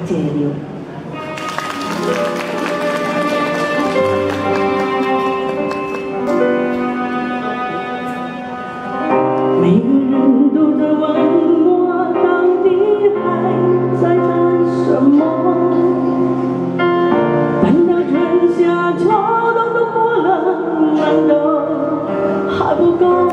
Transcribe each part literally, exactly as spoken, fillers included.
谢你。每个人都在问我，到底还在等什么？等到春夏秋冬都过了，难道还不够？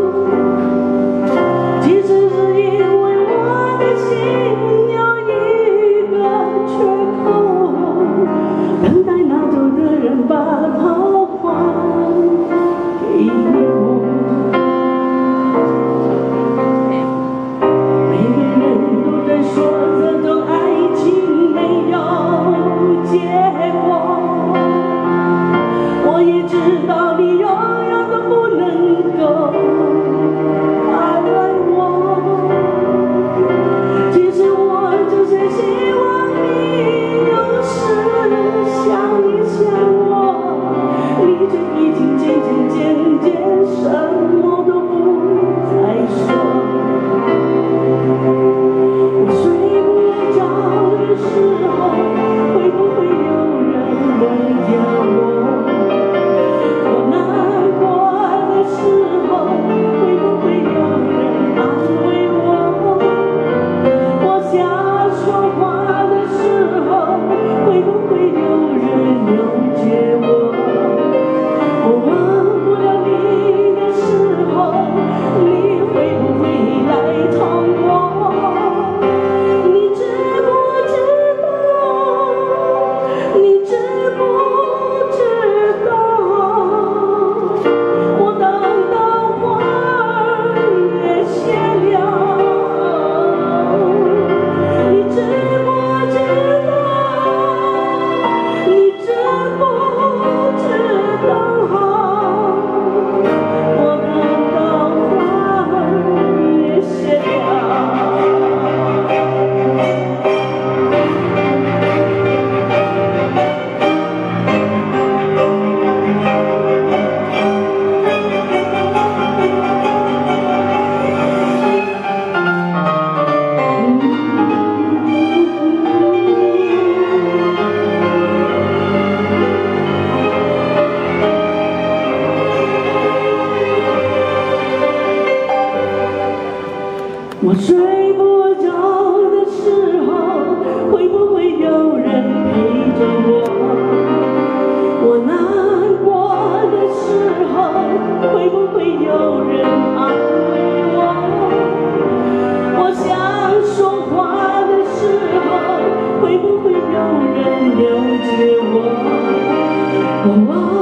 其实是因为我的心有一个缺口，等待拿走的人把它还给我。每个人都在说这种爱情没有结果，我也知道你永远都不能够爱我。其实我只是希望你有时想一想我，你却已经渐渐渐渐什么都不再说。我睡不着的时候，会不会有人梦见我？我难过的时候，会不会有人安慰我？我想说话的时候，会不会有人了解我？我忘不了你的时候，你会不会来疼我？你知不知道？你知不知道？我等到花儿也谢了，你知不知道？你知不知道？我等到花儿也谢了。我睡不着的时候，会不会有人陪着我？我难过的时候，会不会有人安慰我？我想说话的时候，会不会有人了解我？我忘